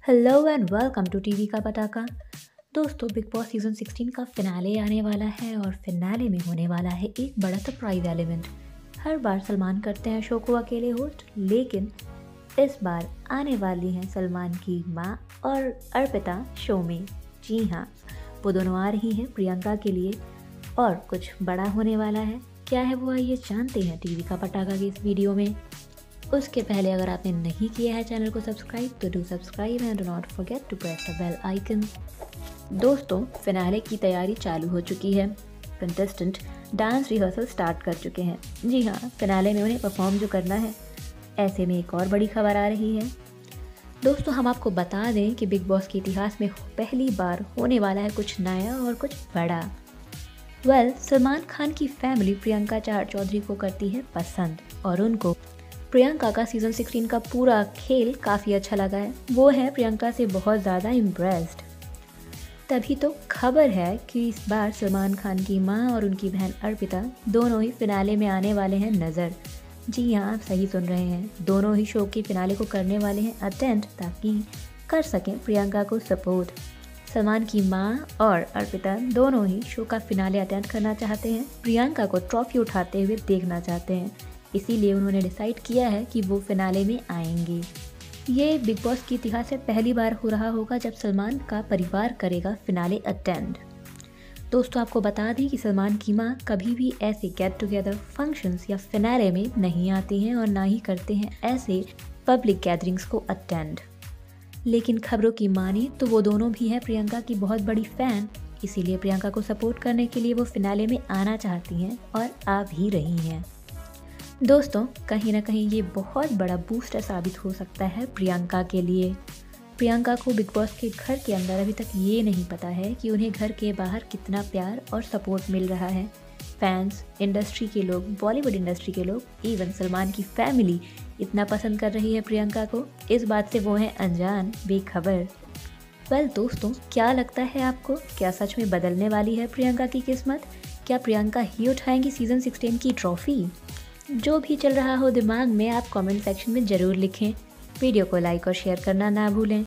Hello and welcome to TV का पटाखा। दोस्तों, बिग बॉस सीजन 16 का फिनाले आने वाला है और फिनाले में होने वाला है एक बड़ा सरप्राइज एलिमेंट। हर बार सलमान करते हैं शो को अकेले होस्ट, लेकिन इस बार आने वाली हैं सलमान की माँ और अर्पिता शो में। जी हाँ, वो दोनों आ रही हैं प्रियंका के लिए और कुछ बड़ा होने वाला है। क्या है वो, आइए जानते हैं टीवी का पटाखा की इस वीडियो में। उसके पहले अगर आपने नहीं किया है चैनल को सब्सक्राइब तो do subscribe and do not forget to press the bell icon. दोस्तों, फिनाले की तैयारी चालू हो चुकी है। कंटेस्टेंट डांस रिहर्सल स्टार्ट कर चुके हैं। जी हाँ, फिनाले में उन्हें परफॉर्म जो करना है। ऐसे में एक और बड़ी खबर आ रही है। दोस्तों, हम आपको बता दें कि बिग बॉस के इतिहास में पहली बार होने वाला है कुछ नया और कुछ बड़ा। सलमान खान की फैमिली प्रियंका चौधरी को करती है पसंद और उनको प्रियंका का सीजन 16 का पूरा खेल काफ़ी अच्छा लगा है। वो है प्रियंका से बहुत ज़्यादा इम्प्रेस्ड। तभी तो खबर है कि इस बार सलमान खान की माँ और उनकी बहन अर्पिता दोनों ही फिनाले में आने वाले हैं नज़र। जी हाँ, आप सही सुन रहे हैं, दोनों ही शो के फिनाले को करने वाले हैं अटेंड, ताकि कर सकें प्रियंका को सपोर्ट। सलमान की माँ और अर्पिता दोनों ही शो का फिनाले अटेंड करना चाहते हैं, प्रियंका को ट्रॉफी उठाते हुए देखना चाहते हैं। इसीलिए उन्होंने डिसाइड किया है कि वो फिनाले में आएंगे। ये बिग बॉस के इतिहास में पहली बार हो रहा होगा जब सलमान का परिवार करेगा फिनाले अटेंड। दोस्तों, आपको बता दें कि सलमान की माँ कभी भी ऐसे गेट टुगेदर फंक्शंस या फिनाले में नहीं आते हैं और ना ही करते हैं ऐसे पब्लिक गैदरिंग्स को अटेंड। लेकिन खबरों की माने तो वो दोनों भी हैं प्रियंका की बहुत बड़ी फ़ैन। इसीलिए प्रियंका को सपोर्ट करने के लिए वो फिनाले में आना चाहती हैं और आ भी रही हैं। दोस्तों, कहीं ना कहीं ये बहुत बड़ा बूस्टर साबित हो सकता है प्रियंका के लिए। प्रियंका को बिग बॉस के घर के अंदर अभी तक ये नहीं पता है कि उन्हें घर के बाहर कितना प्यार और सपोर्ट मिल रहा है। फैंस, इंडस्ट्री के लोग, बॉलीवुड इंडस्ट्री के लोग, इवन सलमान की फैमिली इतना पसंद कर रही है प्रियंका को, इस बात से वो हैं अनजान, बेखबर। दोस्तों, क्या लगता है आपको, क्या सच में बदलने वाली है प्रियंका की किस्मत? क्या प्रियंका ही उठाएंगी सीजन 16 की ट्रॉफी? जो भी चल रहा हो दिमाग में, आप कमेंट सेक्शन में ज़रूर लिखें। वीडियो को लाइक और शेयर करना ना भूलें।